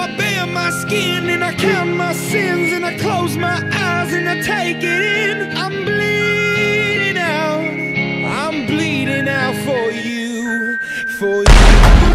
I bare my skin and I count my sins and I close my eyes and I take it in. I'm bleeding out for you, for you.